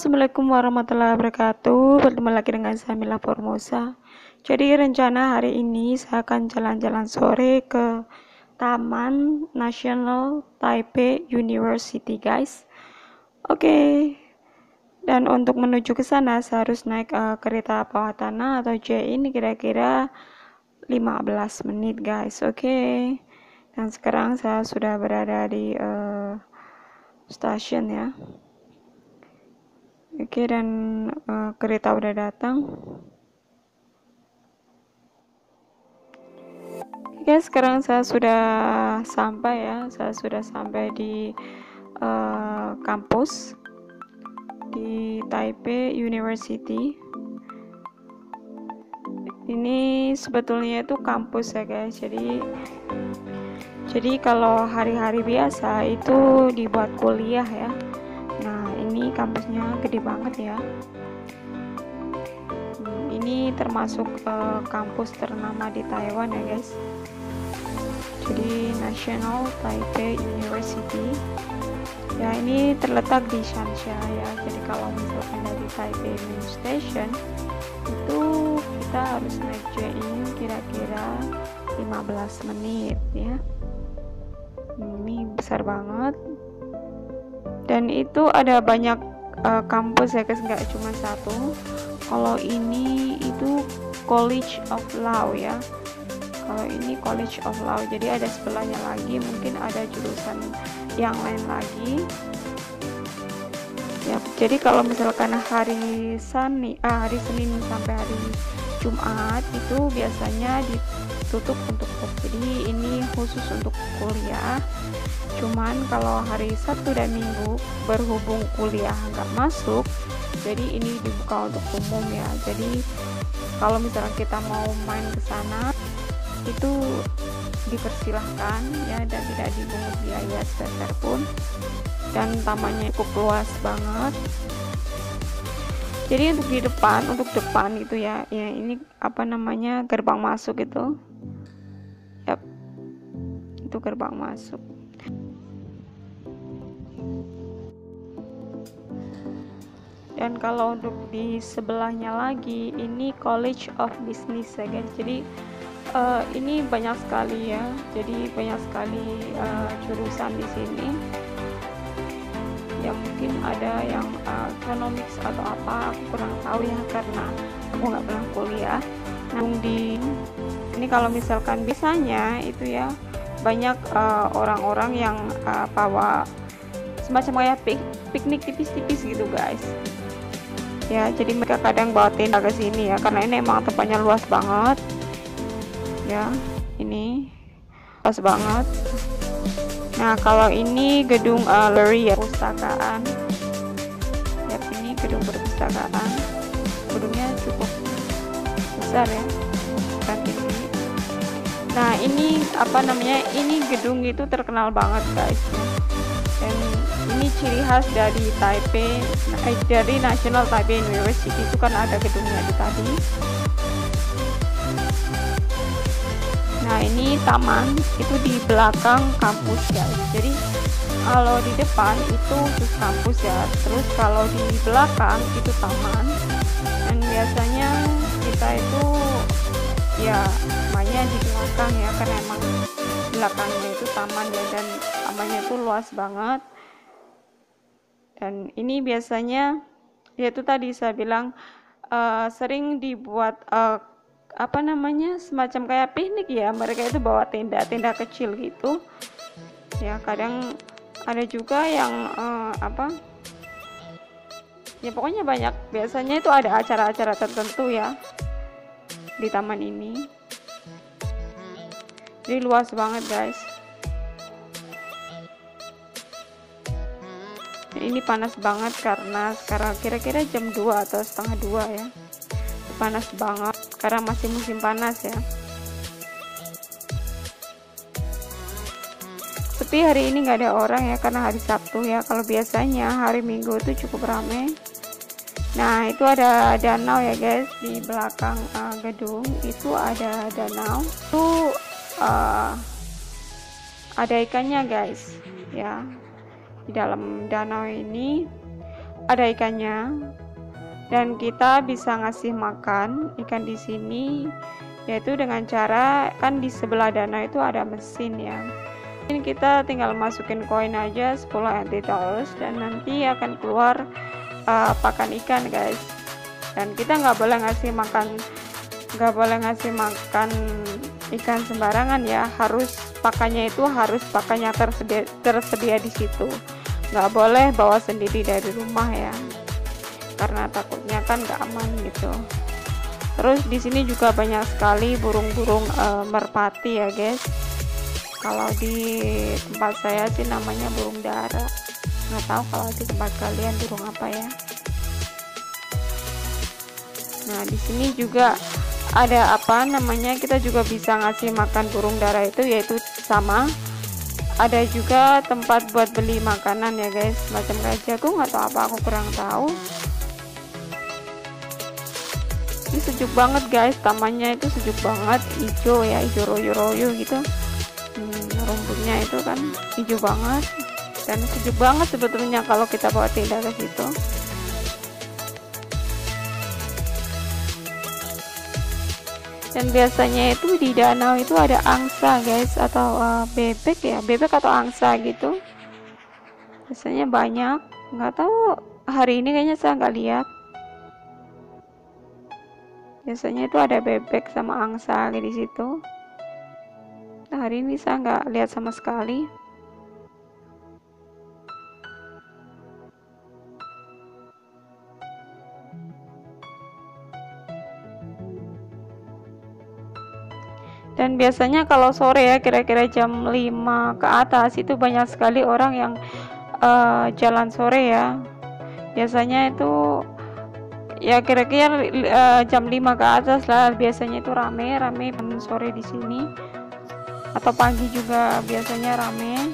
Assalamualaikum warahmatullahi wabarakatuh. Bertemu lagi dengan saya Mila Formosa. Jadi rencana hari ini saya akan jalan-jalan sore ke Taman Nasional Taipei University, guys. Oke. Dan untuk menuju ke sana saya harus naik kereta bawah tanah atau JI ini kira-kira 15 menit, guys. Oke. Dan sekarang saya sudah berada di stasiun ya. Oke, dan kereta udah datang. Oke, sekarang saya sudah sampai ya. Saya sudah sampai di kampus di Taipei University. Ini sebetulnya itu kampus ya guys. Jadi kalau hari-hari biasa itu dibuat kuliah ya. Nah, ini kampusnya gede banget ya. Ini termasuk kampus ternama di Taiwan ya guys. Jadi National Taipei University. Ya, ini terletak di Shansha ya. Jadi kalau misalkan dari Taipei Main Station itu kita harus naik JI kira-kira 15 menit ya. Ini besar banget. Dan itu ada banyak kampus ya guys, nggak cuma satu. Kalau ini itu College of Law ya. Kalau ini College of Law, jadi ada sebelahnya lagi, mungkin ada jurusan yang lain lagi. Ya, jadi kalau misalkan hari Senin sampai hari Jumat itu biasanya ditutup untuk jadi ini khusus untuk kuliah. Cuman kalau hari Sabtu dan Minggu berhubung kuliah nggak masuk, jadi ini dibuka untuk umum ya. Jadi kalau misalnya kita mau main ke sana itu dipersilahkan ya, dan tidak dipungut biaya sepeser pun. Dan tamannya cukup luas banget. Jadi untuk depan itu ya ini apa namanya, gerbang masuk itu. Yap. Itu gerbang masuk. Dan kalau untuk di sebelahnya lagi ini College of Business ya guys. Jadi ini banyak sekali ya. Jadi banyak sekali jurusan di sini. Ya mungkin ada yang economics atau apa, aku kurang tahu ya karena aku nggak pernah kuliah. Nah, ini kalau misalkan biasanya itu ya banyak orang-orang yang bawa semacam kayak piknik tipis-tipis gitu guys. Ya, jadi mereka kadang bawa tenda ke sini ya, karena ini emang tempatnya luas banget. Ya, ini luas banget. Nah, kalau ini gedung library ya, perpustakaan. Ya, ini gedung perpustakaan. Gedungnya cukup besar ya, dan tinggi. Nah, ini apa namanya? Ini gedung itu terkenal banget guys. Dan ini ciri khas dari Taipei, dari National Taipei University itu kan ada gedungnya di tadi. Nah, ini taman itu di belakang kampus guys. Jadi kalau di depan itu khusus kampus ya, terus kalau di belakang itu taman. Dan biasanya kita itu ya mainnya di belakang ya, karena emang belakangnya itu taman ya, dan tamannya itu luas banget. Dan ini biasanya yaitu tadi saya bilang sering dibuat apa namanya, semacam kayak piknik ya. Mereka itu bawa tenda-tenda kecil gitu ya. Kadang ada juga yang apa ya, pokoknya banyak. Biasanya itu ada acara-acara tertentu ya di taman ini. Jadi luas banget guys. Ini panas banget karena sekarang kira-kira jam 2 atau setengah 2 ya. Panas banget karena masih musim panas ya. Tapi hari ini nggak ada orang ya, karena hari Sabtu ya. Kalau biasanya hari Minggu itu cukup ramai. Nah, itu ada danau ya guys, di belakang gedung itu ada danau. Itu ada ikannya guys ya. Di dalam danau ini ada ikannya, dan kita bisa ngasih makan ikan di sini, yaitu dengan cara, kan di sebelah danau itu ada mesin ya. Ini kita tinggal masukin koin aja 10 NT dollars dan nanti akan keluar pakan ikan guys. Dan kita nggak boleh ngasih makan ikan sembarangan ya, harus pakannya itu harus pakannya tersedia di situ, nggak boleh bawa sendiri dari rumah ya, karena takutnya kan nggak aman gitu. Terus di sini juga banyak sekali burung-burung merpati ya guys. Kalau di tempat saya sih namanya burung dara, nggak tahu kalau di tempat kalian burung apa ya. Nah di sini juga ada apa namanya, kita juga bisa ngasih makan burung dara itu, yaitu sama ada juga tempat buat beli makanan ya guys, macam rajagung atau apa aku kurang tahu. Ini sejuk banget guys, tamannya itu sejuk banget, hijau ya, hijau royo-royo gitu. Rumputnya itu kan hijau banget dan sejuk banget sebetulnya kalau kita bawa tenda ke situ. Dan biasanya itu di danau itu ada angsa guys, atau bebek ya, bebek atau angsa gitu. Biasanya banyak, nggak tahu hari ini kayaknya saya nggak lihat. Biasanya itu ada bebek sama angsa di situ. Nah, hari ini saya nggak lihat sama sekali. Dan biasanya kalau sore ya, kira-kira jam 5 ke atas itu banyak sekali orang yang jalan sore ya. Biasanya itu ya kira-kira jam 5 ke atas lah, biasanya itu rame sore di sini, atau pagi juga biasanya rame.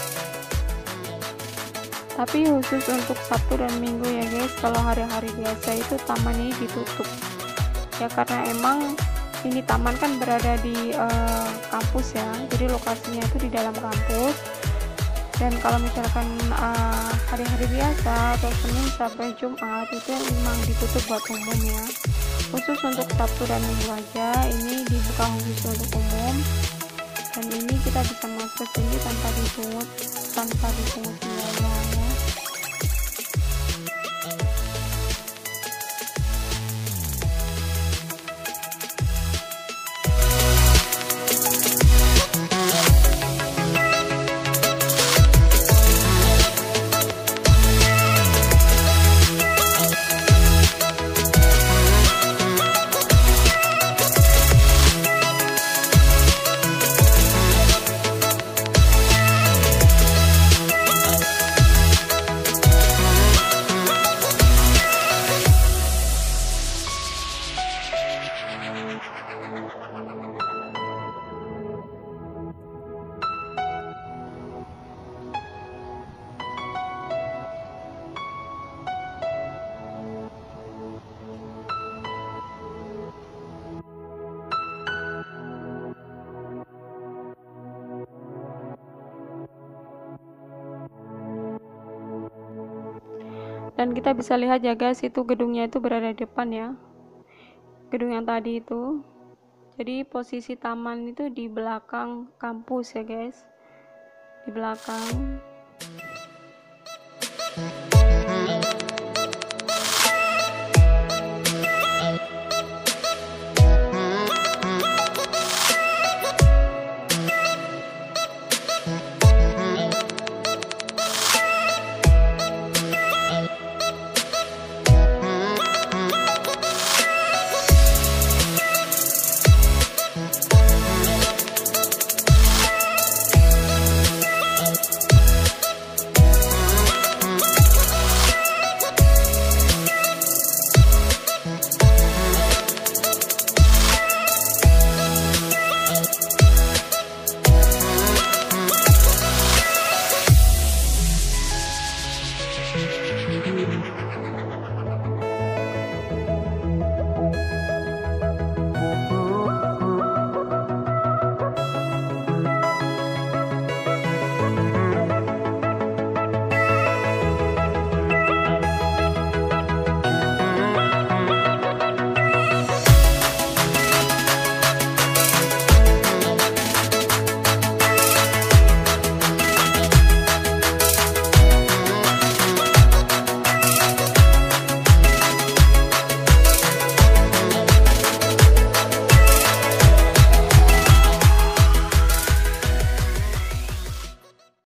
Tapi khusus untuk Sabtu dan Minggu ya guys, kalau hari-hari biasa itu taman ini ditutup ya, karena emang ini taman kan berada di kampus ya, jadi lokasinya itu di dalam kampus. Dan kalau misalkan hari-hari biasa atau Senin sampai Jumat itu memang ditutup buat umum ya, khusus untuk Sabtu dan Minggu aja ini dibuka khusus untuk umum. Dan ini kita bisa masuk sini tanpa dipungut biaya ya. Dan kita bisa lihat ya guys, itu gedungnya itu berada di depan ya, gedung yang tadi itu. Jadi posisi taman itu di belakang kampus ya guys, di belakang.